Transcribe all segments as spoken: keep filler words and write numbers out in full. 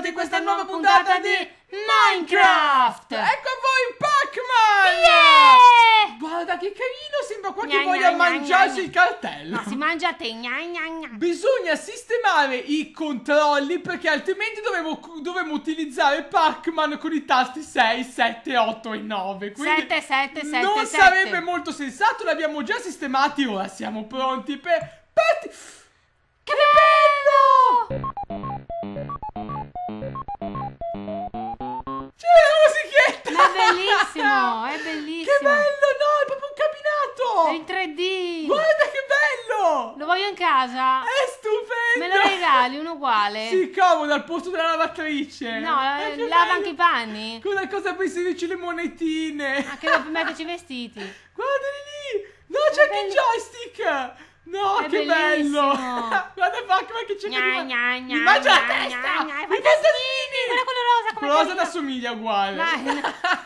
benvenuti in questa nuova puntata di Minecraft! Ecco a voi Pac-Man! Yeah! Guarda che carino, sembra qua che Gna, voglia gna, mangiarsi gna, il cartello. No, si mangia a te, gna, gna, gna. Bisogna sistemare i controlli perché altrimenti dovevo, dovremmo utilizzare Pac-Man con i tasti sei, sette, otto e nove. Quindi sette, sette, sette, non sette. sarebbe molto sensato, li abbiamo già sistemati, ora siamo pronti per... Parti... Che bello! C'è la musichetta! Ma è bellissimo, è bellissimo. Che bello, no, è proprio un cabinato! È in tre D. Guarda che bello! Lo voglio in casa. È stupendo! Me lo regali, uno uguale? Sì, comodo, al posto della lavatrice. No, Eh, che lava bello. anche i panni. Cosa, cosa puoi inserirci le monetine? Anche per metterci i vestiti. Guardali lì! No, c'è anche il bello. joystick! No, È che bellissimo. bello! Guarda Pac-Man che c'è Gna, che gna, mi gna, mangia la gna, testa! gna, gna, I fantasmini! fantasmini! Guarda quello rosa, come Quello rosa carino. t'assomiglia uguale. Dai, no.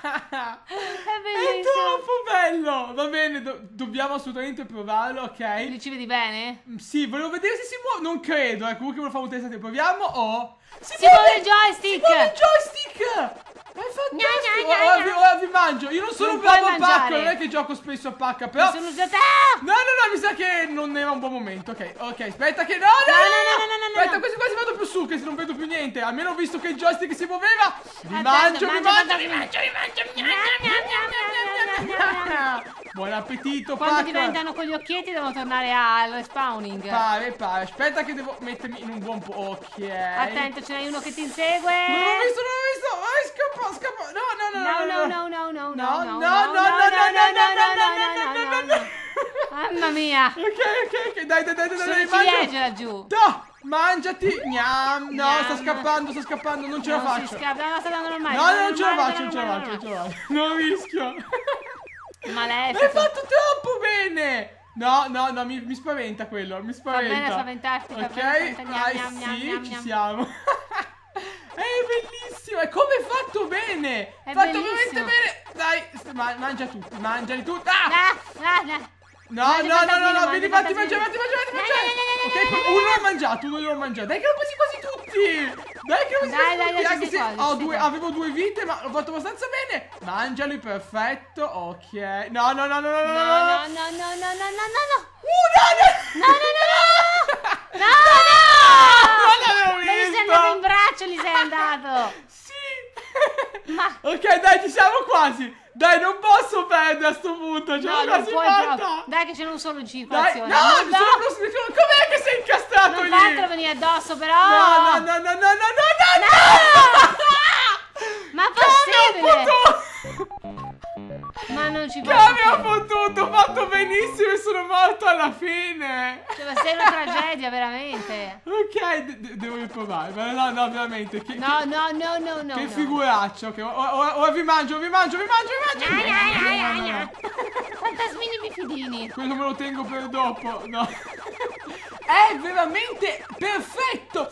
È È bellissimo. troppo bello! Va bene, do- dobbiamo assolutamente provarlo, ok? Li ci vedi bene? Mm, Sì, volevo vedere se si muove. Non credo, eh. Comunque me lo fa un test. Proviamo. Oh. Si, Si muove il joystick! Si muove il joystick! È fantastico! Gna, gna, gna, Ora, gna. vi, ora vi mangio. Io non sono Non un bravo puoi a pacca, mangiare. non è che gioco spesso a pacca, però. Mi sono usata. Ah! No, no, no, mi sa che non era un buon momento. Ok, ok, aspetta che. No, no, No, no, no, no, no, no, Aspetta, no. quasi quasi vado più su, che se non vedo più niente. Almeno ho visto che il joystick si muoveva. Vi Aspetta, mangio, vi mangia mangio, vi fantasmini. mangio, vi mangio. Gna, gna, gna, gna, gna, gna, gna. Buon appetito, Quando pacca. diventano con gli occhietti devono tornare al respawning. Pare, pare. Aspetta che devo mettermi in un buon po'. Ok. Attento, ce n'è uno che ti insegue. Non l'ho visto, non l'ho visto. Vai, scappa, scappa. No, no, no, No, no, no. no, no, no, No, no, no, no, no, no, no, no, no, no, no. Mamma mia. Ok, ok, ok. Dai, dai, dai, dai, Sono dai, ciliegie laggiù. No, mangiati. Gnam. No, sta Gnam. scappando, sta scappando. Non ce la Non si faccio. scappa, no, sta dando normale. No, sta no, non dando ce la normale, faccio, non ce la normale, faccio, non ce normale. la faccio. Non rischio. L'hai Malefico. fatto troppo bene. No, no, no, mi, mi spaventa quello, mi Fa spaventa. bene spaventarti, fa Ok, bene spaventarti. vai, Gnam, gnam, sì, gnam, ci gnam. siamo. È bellissimo, è come è fatto bene. È fatto bellissimo. veramente bene. Dai, st- ma- mangia tutti, mangiali tutti. Ah! Ah, ah, ah. No, Mangia no, no, no, fantasmino, no, mangia vieni, fatti fantasmino. mangiare, fatti mangiare, fatti No, mangiare. no, no, no, Ok, no, no, uno l'ho mangiato, uno l'ho mangiato. Dai che l'ho quasi quasi tutti. Dai che l'ho quasi Dai, quasi dai, tutti. dai, Anche ci sei se quasi, ho ci sei due, quasi. avevo due vite, ma l'ho fatto abbastanza bene. Mangiali, perfetto. Ok. No, no, no, no, no, no, No, no. no, no, no, no, no, no, no, no. Uh, no, no. No, no, no, no. No, Non no. l'avevo Ma gli sei visto. andato in braccio, gli sei andato. Sì. Ma Ok, dai, ci siamo quasi. Dai, non posso perdere a sto punto. Ce no, l'ho non quasi puoi fatta. proprio. Dai che ce n'è un solo in Dai, circolazione. no, mi sono prossimo. Com'è che sei incastrato Non lì? fatelo venire addosso però. No, no, no, no, no, no, no, no. Ma è Come ho possibile? potuto? Ma non ci posso Come ho credere. potuto? Ho fatto benissimo e sono morto alla fine. Cioè, ma sei una tragedia veramente. Ok, de- de- devo riprovare. Ma no, no, veramente. Che, No, che, no, no, no, no. che no. figuraccia. Ok, ora, ora- ora vi mangio, vi mangio, vi mangio, vi mangio. Gna, gna, gna, No, no, gna, no. gna. Fantasmini bifidini. Quello me lo tengo per dopo. No. È veramente perfetto.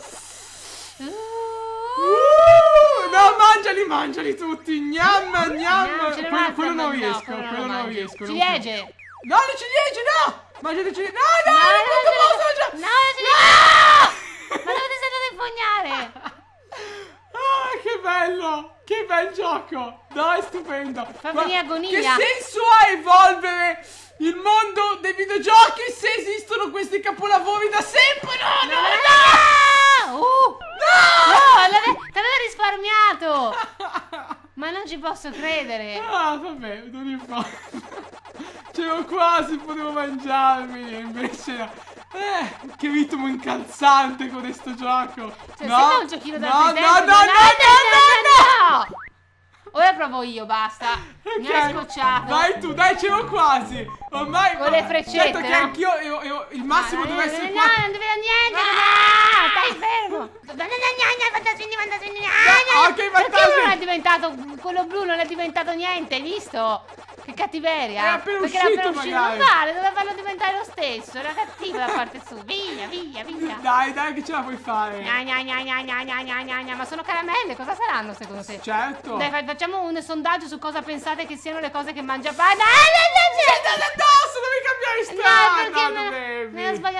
Uh, no, mangiali, mangiali tutti. Gnam, gnam. No, ce n'è quello, un'altra, quello non ma no, riesco. quello non quello lo non mangio. riesco. non Ciliegie. No, le ciliegie, no. Mangia le ciliegie. No, no, No, non no, posso, no, posso no, mangiare. no, no, ciliegie. Ma dove sei andato a infognare? Ah, che bello! Che bel gioco! Dai, stupendo! Fa Ma venire agonia. che senso ha evolvere il mondo dei videogiochi se esistono questi capolavori da sempre? No, no, no! No! Uh! No! T'aveva risparmiato! Ma non ci posso credere! Ah, vabbè, non importa. C'ero quasi, potevo mangiarmi, e invece no. Eh, che ritmo incalzante con questo gioco. Cioè, no, sembra un giochino da no, no, no, presente. no, no, no, no, no. Ora provo io, basta. Mi hai Ok, scocciato. vai tu, dai, c'ero quasi. Ormai Con le freccette, certo che no? anch'io io- io- il massimo no, deve no, essere no, qua. no, non deve da niente. Ah, stai fermo. Fantasmini, fantasmini. Ah, ok, Perché fantasmi. non è diventato quello blu, non è diventato niente, hai visto? Che cattiveria. È appena Perché uscito, era appena uscito. magari. Non vale, doveva farlo diventare lo stesso. Era cattiva la parte su. Via, via, via. Dai, dai, che ce la puoi fare. Gna, gna, gna, gna, gna, gna, gna, gna, gna. Ma sono caramelle, cosa saranno secondo te? Certo. Dai, fa- facciamo un sondaggio su cosa pensate che siano le cose che mangia. Dai, dai, dai, dai, Sei andato addosso, devi cambiare dai. strada. No, perché me, dovevi. me ne ho sbagliato tanto.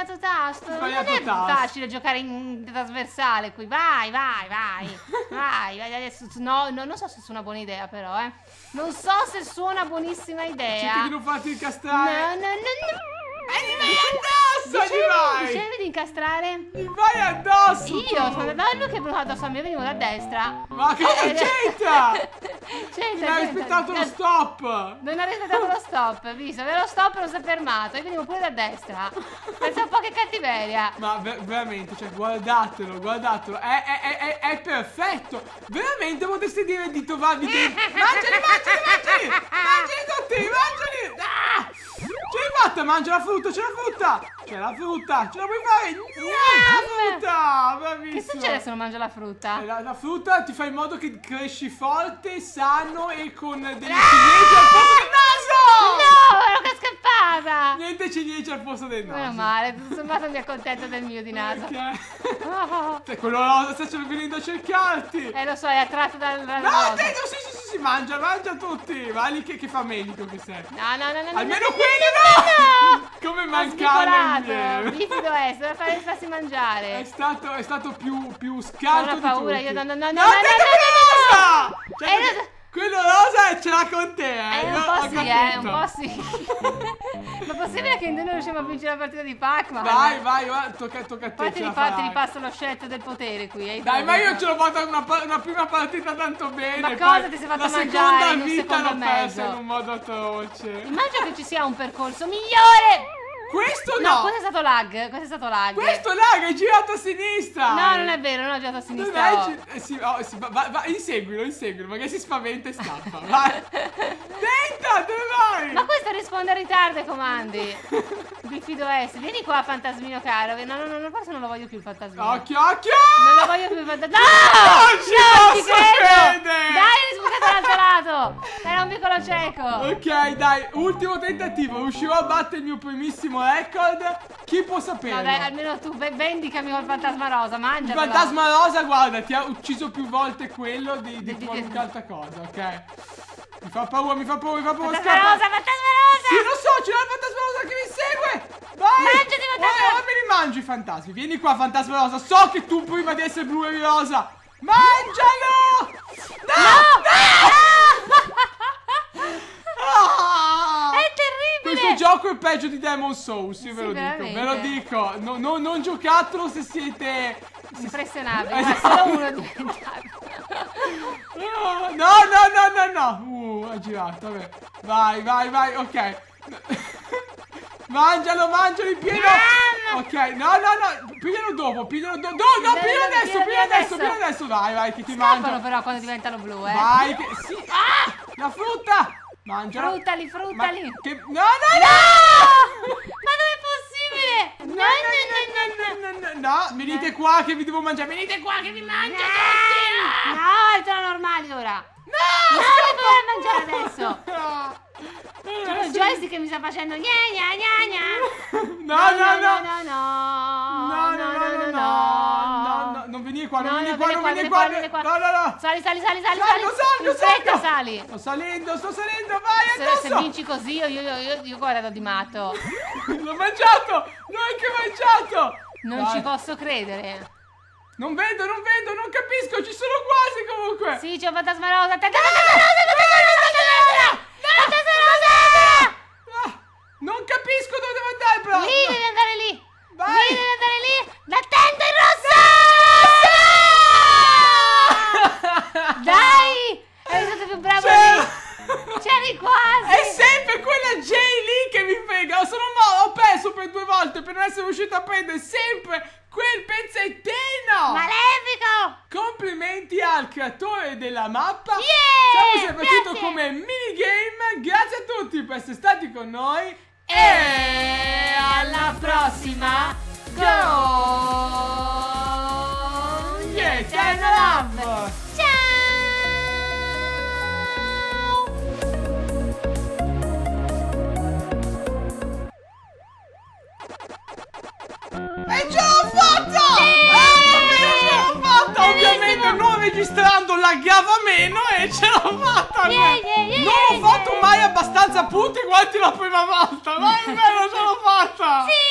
tasto. Non è facile giocare in trasversale qui. Vai, vai, vai. Vai, vai adesso. No, no, non so se sia una buona idea, però, eh. Non so se sia una buonissima idea. Cerca di non farti incastrare. No, no, no, no. E gli vai addosso, Dicevi, gli vai. dicevi di incastrare? Gli vai addosso. Io tu. sono andata, lui che è venuto addosso a me, venivo da destra. Ma cosa Eh, c'entra? C'entra, Non hai rispettato lo stop. Non ha rispettato lo stop, visto? Ve lo stop non si è fermato. Io venivo pure da destra. Pensa un po' che cattiveria. Ma ver veramente, cioè, guardatelo, guardatelo. È, è, è, è, è perfetto. Veramente potreste dire di trovarvi dei... Mangiali, mangiali, mangiali. Mangiali tutti, mangiali. Ah! Ce l'hai fatta, mangia la frutta, c'è la frutta. C'è la frutta, ce la puoi fare. La frutta, bravissimo. Che succede se non mangio la frutta? La, la frutta ti fa in modo che cresci forte, sano e con delle ciliegie al posto del naso. No, ero che scappata. Niente ciliegie al posto del naso. Meno male, tutto sommato mi accontento del mio di naso. Perché? Oh. Cioè, quello rosa sta venendo a cercarti. Eh, lo so, è attratto dal dal No, rosa. dentro, sì, sì, sì, sì, mangia, mangia tutti. Va lì che, che fa medico che sei. No, no, no, no. Almeno no, quelli no, no! no. Come Ho mancare sbicolato. Bifido è, deve fare farsi È mangiare. stato, è stato più, più Ho scarto una di paura, tutti. io no, no, no, no, No, no, no, dentro no, quello no, rosa! no. Cioè, Eh, perché lo- quello rosa ce l'ha con te, eh. Eh, Io un ho po' sì, eh, un capito. po' sì. Ma possibile che noi non riusciamo a vincere la partita di Pac-Man? Vai, vai, vai, tocca, tocca a te. Poi ti, ce la ripa- ti farai. ripasso lo scelto del potere qui. eh, Dai, tu- ma io ce l'ho fatta una, pa- una prima partita tanto bene. Ma poi cosa ti sei fatta la mangiare seconda in un vita secondo l'ho e persa mezzo? in un modo atroce. Immagino che ci sia un percorso migliore. Questo No, no! questo è stato lag. Questo è stato lag. Questo lag, hai girato a sinistra! No, non è vero, non ho girato a Non sinistra. hai oh. gi- eh, sì, oh, sì, va, va, va, inseguilo, inseguilo, magari si spaventa e scappa. Vai! Tenta, dove vai? Ma questo risponde a ritardo ai comandi. Bifido S. Vieni qua, fantasmino caro. No, no, no, forse non lo voglio più il fantasmino. Occhio, occhio! Non lo voglio più il fantasmino. No! Non ci Non posso ci credo! credere! Dai, eri sbucato dall'altro lato! Era un piccolo cieco! Ok, dai, ultimo tentativo. Riuscirò a battere il mio primissimo record. Chi può sapere? No, dai, almeno tu ve- vendicami col fantasma rosa, Il mangialo! fantasma rosa, guarda, ti ha ucciso più volte quello di, di Di- di- qualunque altra cosa, ok? Mi fa paura, mi fa paura, mi fa paura. Fantasma Scappa. rosa, fantasma rosa! Sì, lo so, c'è il fantasma rosa che mi segue! Vai! Mangiati, fantasma Ora rosa! me li mangio i fantasmi. Vieni qua, fantasma rosa. So che tu prima di essere blu eri rosa. Mangialo! No! Ah! È terribile! Questo gioco è peggio di Demon Souls, io ve Sì, lo dico, veramente. ve lo dico. No, no, non giocatelo se siete... Impressionabile, Esatto. ma solo uno diventato. No, no, no, no, no. Uh, ha girato, vabbè. Vai, vai, vai, ok. Mangialo, mangialo in pieno. Ok, no, no, no. Piglialo dopo, piglialo dopo. No, no, Dai, piglialo dai, adesso, piglialo piglialo adesso, adesso. piglialo adesso. Vai, vai, che ti Scappano mangio. però quando diventano blu, eh! Vai, che... Sì. Ah! La frutta. Mangiala. Fruttali, Ma fruttali! che... No, no, no. Ma non è possibile! No, no, no, no, no, no, no, venite qua che vi devo mangiare, venite qua che vi mangio tutti! No, sono normali ora! No! No, mi puoi mangiare adesso! No! C'è il joystick che mi sta facendo gna gna gna gna! No, no, no! no, No, no, no, no, no, no, no, non venire qua, non No, venire no, qua, vieni non qua, venire vieni qua, qua, vieni qua. no, no, no! Sali, sali, sali, sali, Salgo, sali! salgo, In fretta salgo. sali! Sto salendo, sto salendo, vai Se, se addosso! vinci così io, io, io, io guardo di matto! L'ho mangiato! L'ho anche mangiato! Non Vai. ci posso credere! Non vedo, non vedo, non capisco, ci sono quasi comunque! Sì, c'è un fantasma rosa! Attenta, fantasma rosa! Fantasma rosa! Fantasma rosa! Ah, non capisco dove devo andare però! Lì devi andare lì! Vai. Lì devi andare lì! La tenda è rossa! Dai! Eri stato più bravo C'era- lì! C'eri quasi! È sempre quella J lì che mi frega. Sono mo- ho perso per due volte per non essere riuscito a prendere sempre quel pezzettino. Malefico! Complimenti al creatore della mappa. Yeah! Siamo sempre tutto Grazie! come minigame. Grazie a tutti per essere stati con noi. E alla prossima. Go! Yeah, Eternal Love! Ciao! E ce l'ho fatta! Eh, ce l'ho fatta! Ovviamente non registrando laggava meno e ce l'ho fatta! Yeah, yeah, yeah, non ho yeah, fatto yeah. mai abbastanza punti quanti la prima volta! Ma è vero, ce l'ho fatta! Sì!